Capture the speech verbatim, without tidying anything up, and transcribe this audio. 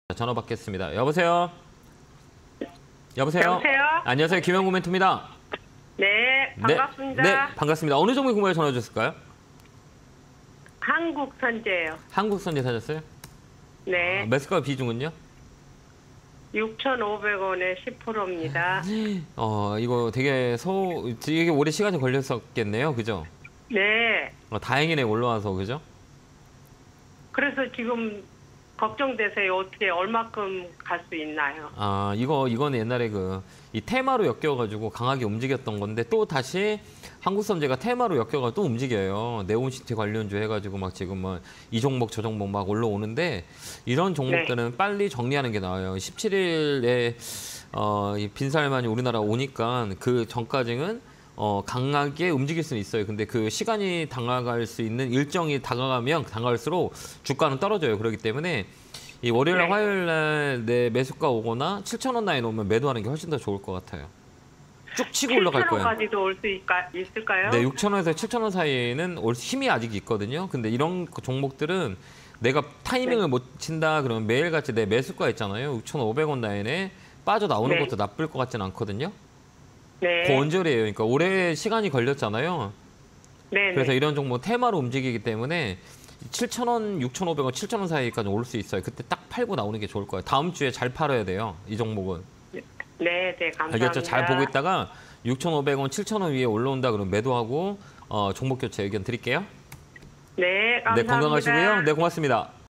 전화 받겠습니다. 여보세요? 여보세요? 여보세요? 안녕하세요. 김영구 멘토입니다. 네, 반갑습니다. 네, 네, 반갑습니다. 어느 종목 궁금해 전화 주셨을까요? 한국 선제요. 한국 선제 사셨어요? 네, 아, 매수가 비중은요? 육천오백 원에 십 퍼센트입니다. 어, 이거 되게 소, 이게 오래 시간이 걸렸었겠네요. 그죠? 네, 어, 다행이네, 올라와서. 그죠? 그래서 지금 걱정돼서요. 어떻게 얼마큼 갈 수 있나요? 아, 이거, 이거는 옛날에 그, 이 테마로 엮여가지고 강하게 움직였던 건데, 또 다시 한국선제가 테마로 엮여가지고 또 움직여요. 네온시티 관련주 해가지고 막 지금 뭐, 이 종목, 저 종목 막 올라오는데, 이런 종목들은 네. 빨리 정리하는 게 나아요. 십칠 일에, 어, 이 빈살만이 우리나라 오니까 그 전까지는 어, 강하게 움직일 수는 있어요. 근데 그 시간이 다가갈 수 있는 일정이 다가가면 다가갈수록 주가는 떨어져요. 그렇기 때문에 이 월요일날, 네. 화요일날 내 매수가 오거나 칠천 원 라인 오면 매도하는 게 훨씬 더 좋을 것 같아요. 쭉 치고 올라갈 거예요. 칠천 원까지도 올 수 있을까요? 네, 육천 원에서 칠천 원 사이에는 올 힘이 아직 있거든요. 근데 이런 종목들은 내가 타이밍을 네. 못 친다 그러면 매일같이 내 매수가 있잖아요. 육천오백 원 라인에 빠져나오는 네. 것도 나쁠 것 같지는 않거든요. 네. 고언절이에요. 그러니까 오래 시간이 걸렸잖아요. 네. 그래서 이런 종목 테마로 움직이기 때문에 칠천 원, 육천오백 원, 칠천 원 사이까지 올 수 있어요. 그때 딱 팔고 나오는 게 좋을 거예요. 다음 주에 잘 팔아야 돼요. 이 종목은. 네, 네, 감사합니다. 알겠죠? 잘 보고 있다가 육천오백 원, 칠천 원 위에 올라온다 그러면 매도하고 어, 종목 교체 의견 드릴게요. 네, 감사합니다. 네, 건강하시고요. 네, 고맙습니다.